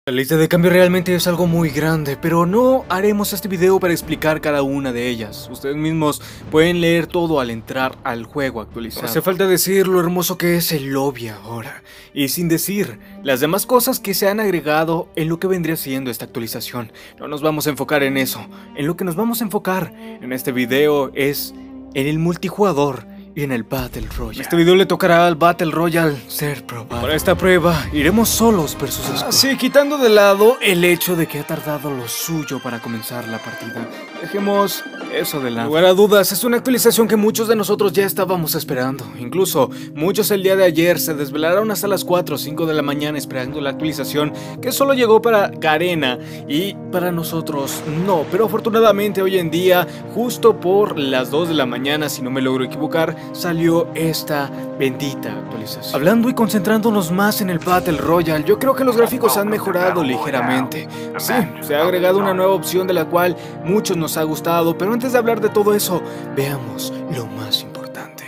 La lista de cambio realmente es algo muy grande, pero no haremos este video para explicar cada una de ellas. Ustedes mismos pueden leer todo al entrar al juego actualizado. No hace falta decir lo hermoso que es el lobby ahora, y sin decir las demás cosas que se han agregado en lo que vendría siendo esta actualización. No nos vamos a enfocar en eso. En lo que nos vamos a enfocar en este video es en el multijugador y en el Battle Royale. Este video le tocará al Battle Royale ser probado. Para esta prueba iremos solos versus Squad. Así, quitando de lado el hecho de que ha tardado lo suyo para comenzar la partida, dejemos eso de lado. Sin lugar a dudas, es una actualización que muchos de nosotros ya estábamos esperando. Incluso muchos el día de ayer se desvelaron hasta las 4 o 5 de la mañana esperando la actualización que solo llegó para Garena y para nosotros no. Pero afortunadamente hoy en día, justo por las 2 de la mañana, si no me logro equivocar, salió esta bendita actualización. Hablando y concentrándonos más en el Battle Royale, yo creo que los gráficos han mejorado ligeramente. Sí, se ha agregado una nueva opción de la cual muchos nos ha gustado, pero antes de hablar de todo eso, veamos lo más importante.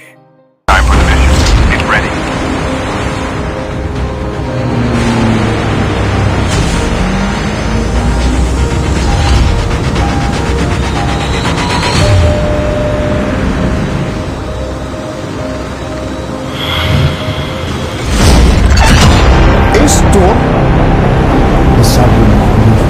Esto es algo increíble.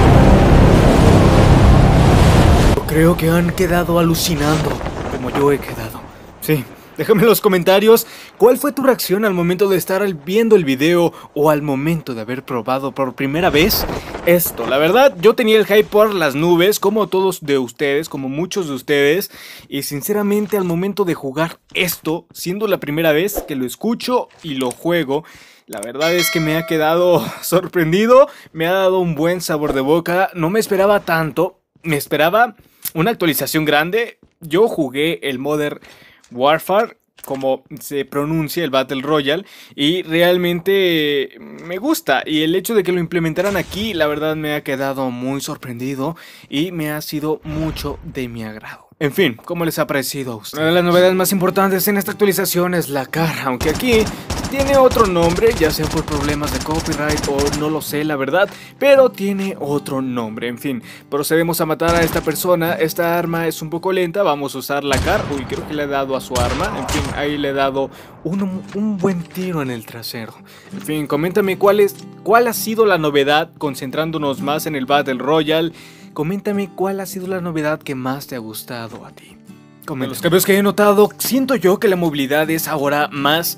Creo que han quedado alucinando como yo he quedado. Sí, déjame en los comentarios cuál fue tu reacción al momento de estar viendo el video o al momento de haber probado por primera vez esto. La verdad, yo tenía el hype por las nubes, como todos de ustedes, como muchos de ustedes, y sinceramente al momento de jugar esto, siendo la primera vez que lo escucho y lo juego, la verdad es que me ha quedado sorprendido, me ha dado un buen sabor de boca. No me esperaba tanto, me esperaba una actualización grande. Yo jugué el Modern Warfare, como se pronuncia el Battle Royale, y realmente me gusta. Y el hecho de que lo implementaran aquí, la verdad me ha quedado muy sorprendido y me ha sido mucho de mi agrado. En fin, ¿cómo les ha parecido a ustedes? Una de las novedades más importantes en esta actualización es la cara, aunque aquí tiene otro nombre, ya sea por problemas de copyright o no lo sé la verdad, pero tiene otro nombre. En fin, procedemos a matar a esta persona. Esta arma es un poco lenta, vamos a usar la CAR. Uy, creo que le he dado a su arma. En fin, ahí le he dado un buen tiro en el trasero. En fin, coméntame cuál ha sido la novedad, concentrándonos más en el Battle Royale. Coméntame cuál ha sido la novedad que más te ha gustado a ti. De los cambios que he notado, siento yo que la movilidad es ahora más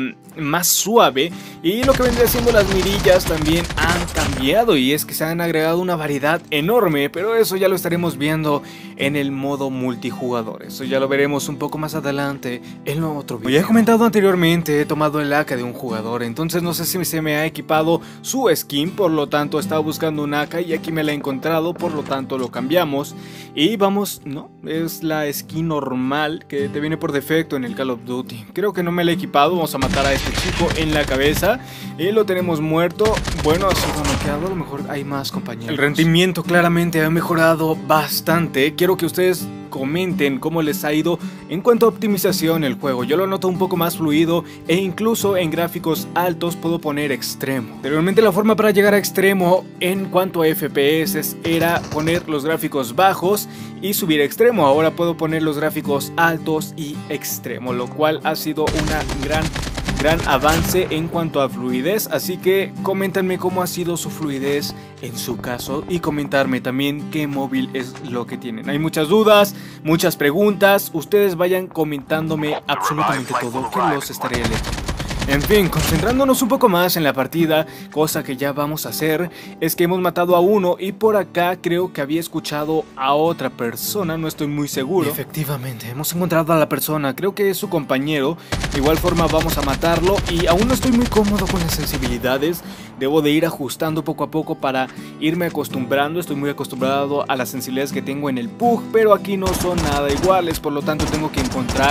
suave, y lo que vendría siendo las mirillas también han cambiado, y es que se han agregado una variedad enorme, pero eso ya lo estaremos viendo en el modo multijugador. Eso ya lo veremos un poco más adelante en otro video. Como ya he comentado anteriormente, he tomado el AK de un jugador, entonces no sé si se me ha equipado su skin, por lo tanto estaba buscando un AK y aquí me la he encontrado, por lo tanto lo cambiamos y vamos, no, es la skin normal que te viene por defecto en el Call of Duty. Creo que no me la he equipado. Vamos a matar a este chico en la cabeza y lo tenemos muerto. Bueno, ha sido noqueado, a lo mejor hay más compañeros. El rendimiento claramente ha mejorado bastante. Quiero que ustedes comenten cómo les ha ido en cuanto a optimización el juego. Yo lo noto un poco más fluido e incluso en gráficos altos puedo poner extremo. Anteriormente la forma para llegar a extremo en cuanto a FPS era poner los gráficos bajos y subir a extremo. Ahora puedo poner los gráficos altos y extremo, lo cual ha sido una gran avance en cuanto a fluidez. Así que coméntenme cómo ha sido su fluidez en su caso y comentarme también qué móvil es lo que tienen. Hay muchas dudas, muchas preguntas. Ustedes vayan comentándome absolutamente todo, que los estaré leyendo. En fin, concentrándonos un poco más en la partida, cosa que ya vamos a hacer, es que hemos matado a uno y por acá creo que había escuchado a otra persona, no estoy muy seguro. Efectivamente, hemos encontrado a la persona, creo que es su compañero. De igual forma vamos a matarlo y aún no estoy muy cómodo con las sensibilidades. Debo de ir ajustando poco a poco para irme acostumbrando. Estoy muy acostumbrado a las sensibilidades que tengo en el PUG, pero aquí no son nada iguales, por lo tanto tengo que encontrar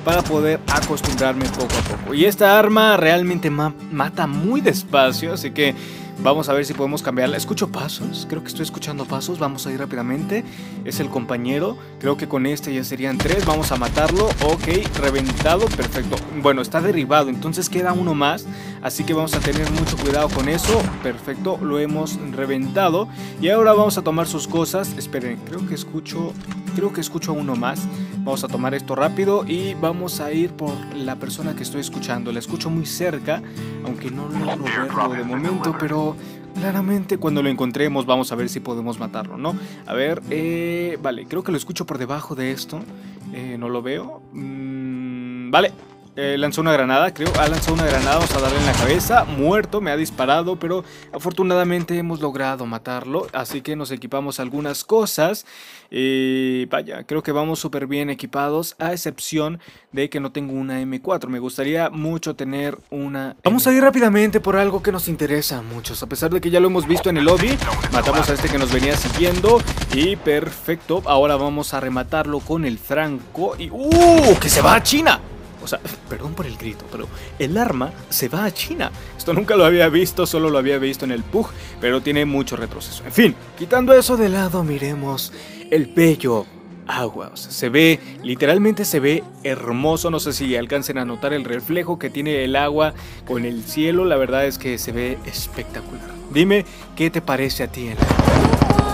para poder acostumbrarme poco a poco. Y esta arma realmente mata muy despacio, así que vamos a ver si podemos cambiarla. Escucho pasos, creo que estoy escuchando pasos. Vamos a ir rápidamente. Es el compañero, creo que con este ya serían 3. Vamos a matarlo, ok, reventado, perfecto. Bueno, está derribado, entonces queda uno más, así que vamos a tener mucho cuidado con eso. Perfecto, lo hemos reventado. Y ahora vamos a tomar sus cosas. Esperen, creo que escucho a uno más. Vamos a tomar esto rápido y vamos a ir por la persona que estoy escuchando. La escucho muy cerca, aunque no logro verlo de momento, pero claramente cuando lo encontremos vamos a ver si podemos matarlo, ¿no? A ver, vale, creo que lo escucho por debajo de esto. No lo veo. Vale. Lanzó una granada, creo. Ha lanzado una granada, vamos a darle en la cabeza. Muerto, me ha disparado, pero afortunadamente hemos logrado matarlo. Así que nos equipamos algunas cosas. Vaya, creo que vamos súper bien equipados, a excepción de que no tengo una M4. Me gustaría mucho tener una... Vamos a ir rápidamente por algo que nos interesa a muchos. A pesar de que ya lo hemos visto en el lobby, matamos a este que nos venía siguiendo. Y perfecto, ahora vamos a rematarlo con el franco. Y... ¡que se va a China! O sea, perdón por el grito, pero el arma se va a China. Esto nunca lo había visto, solo lo había visto en el PUG, pero tiene mucho retroceso. En fin, quitando eso de lado, miremos el bello agua. O sea, se ve, literalmente se ve hermoso. No sé si alcancen a notar el reflejo que tiene el agua con el cielo. La verdad es que se ve espectacular. Dime, ¿qué te parece a ti el agua?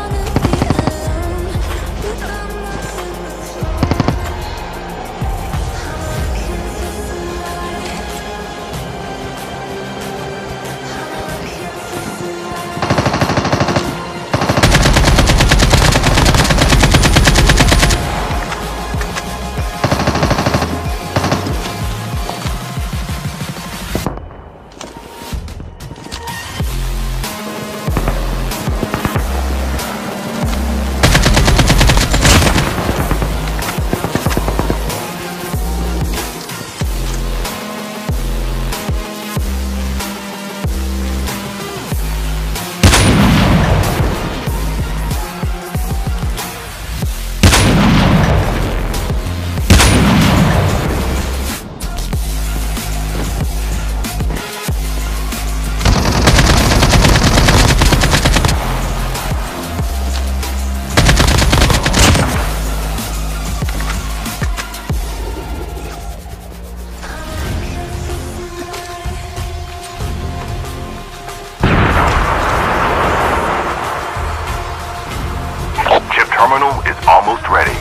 Terminal is almost ready.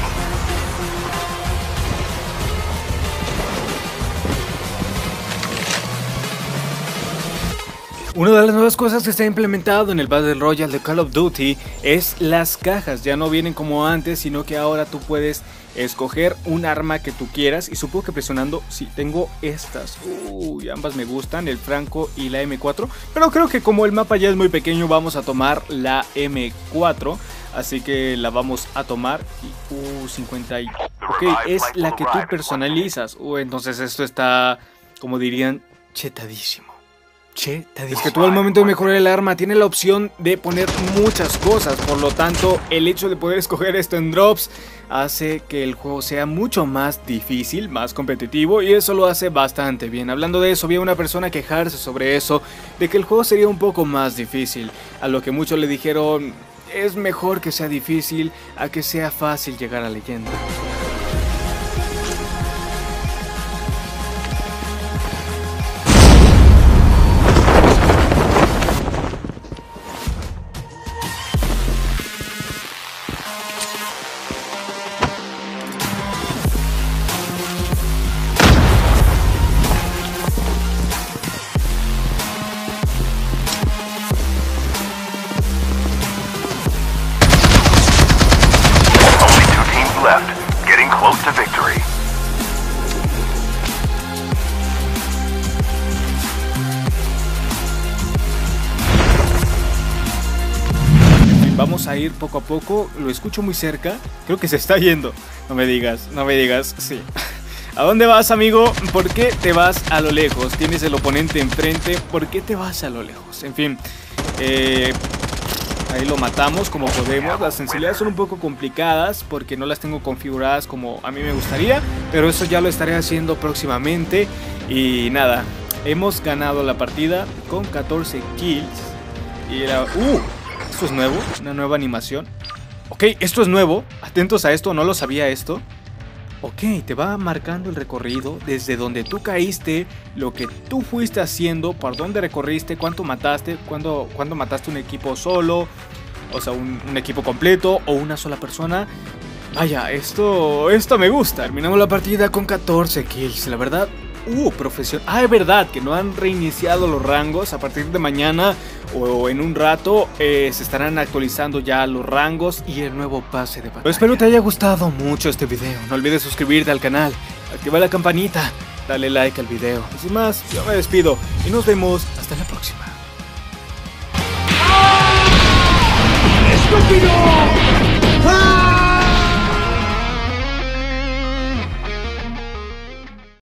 Una de las nuevas cosas que está implementado en el Battle Royale de Call of Duty es las cajas. Ya no vienen como antes, sino que ahora tú puedes escoger un arma que tú quieras. Y supongo que presionando, sí, tengo estas. Ambas me gustan, el franco y la M4. Pero creo que como el mapa ya es muy pequeño, vamos a tomar la M4. Así que la vamos a tomar. Y 50 y... Ok, es la que tú personalizas. Entonces esto está, como dirían, chetadísimo. Es que tú al momento de mejorar el arma tiene la opción de poner muchas cosas. Por lo tanto, el hecho de poder escoger esto en drops hace que el juego sea mucho más difícil, más competitivo, y eso lo hace bastante bien. Hablando de eso, vi a una persona quejarse sobre eso, de que el juego sería un poco más difícil, a lo que muchos le dijeron: es mejor que sea difícil a que sea fácil llegar a leyenda. Vamos a ir poco a poco, lo escucho muy cerca, creo que se está yendo. No me digas, sí. ¿A dónde vas, amigo? ¿Por qué te vas a lo lejos? Tienes el oponente enfrente, ¿por qué te vas a lo lejos? En fin, Ahí lo matamos como podemos. Las sensibilidades son un poco complicadas porque no las tengo configuradas como a mí me gustaría, pero eso ya lo estaré haciendo próximamente. Y nada, hemos ganado la partida con 14 kills. Y era... esto es nuevo, una nueva animación. Ok, esto es nuevo, atentos a esto, no lo sabía esto. Ok, te va marcando el recorrido desde donde tú caíste, lo que tú fuiste haciendo, por dónde recorriste, cuánto mataste, cuándo mataste un equipo solo, o sea, un equipo completo o una sola persona. Vaya, esto me gusta. Terminamos la partida con 14 kills, la verdad. Profesión. Es verdad que no han reiniciado los rangos. A partir de mañana o en un rato se estarán actualizando ya los rangos y el nuevo pase de batalla. Pero espero te haya gustado mucho este video. No olvides suscribirte al canal, activar la campanita, dale like al video. Y sin más, yo me despido y nos vemos hasta la próxima. ¡Estúpido!